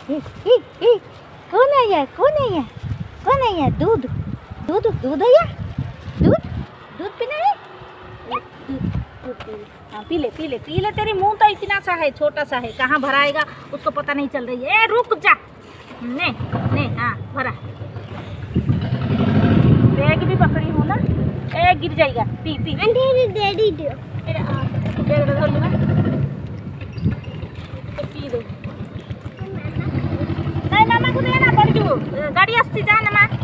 कौन आया? कौन आया? कौन आया? दूध दूध दूध आया? दूध दूध पीना है? हाँ पी ले पी ले पी ले। तेरी मुंह तो इतना सा है, छोटा सा है, कहाँ भराएगा उसको पता नहीं चल रही है। रुक जा। ने ने हाँ भरा। बैग भी पकड़ी हूँ ना, ए गिर जाएगा। पी पी डैडी दो बैग धो लूँ पी दो। नहीं मामा को देना पड़ जू, गाड़ी आसती जा ना माँ।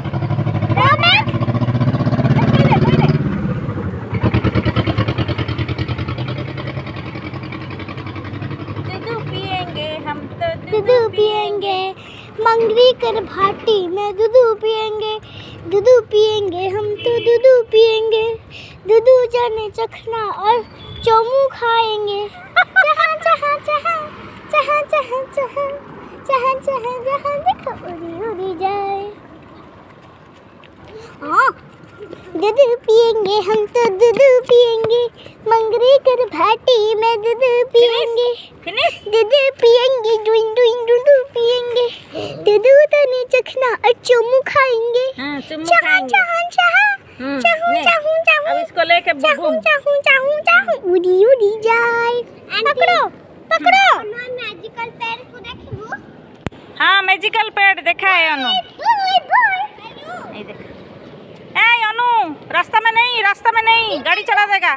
दूध पिएंगे मंगरी कर भाटी में, दूध पिएंगे हम तो दूध पिएंगे। दूध जाने चखना और चोमू खाएंगे। जहाँ जहाँ जहाँ जहाँ जहाँ जहाँ जहाँ जहाँ जहाँ देखो उड़ी उड़ी जाए। हाँ दूध पिएंगे हम तो दूध पिएंगे मंगरी कर भाटी में, दूध पिएंगे दूध पिएंगे दूध पिएंगे। दूध तने चखना और चुम्मू खाएंगे। जहाँ जहाँ जहाँ चाहूँ अब इसको लेके चाहूँ उड़ी उड़ी जाए। पकड़ो पकड़ो। मैजिकल पैर को देखो। हाँ मैजिकल पैड देखा है अनु। देख ए अनु, रास्ता में नहीं गाड़ी चला देगा।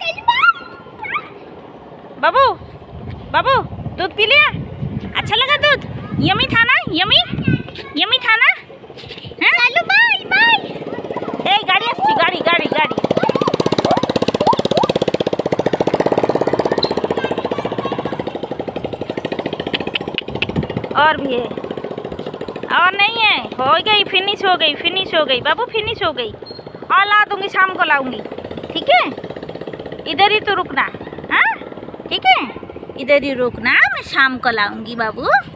बाबू बाबू दूध पी लिया? अच्छा लगा दूध? यमी था ना? यमी था ना? चलो बाय बाय। ए गाड़ी आसती, गाड़ी गाड़ी गाड़ी। और भी है और नहीं है? हो गई, फिनिश हो गई बाबू, फिनिश हो गई। और ला दूंगी, शाम को लाऊंगी, ठीक है? इधर ही तो रुकना, हाँ ठीक है? इधर ही रुकना, मैं शाम को लाऊंगी बाबू।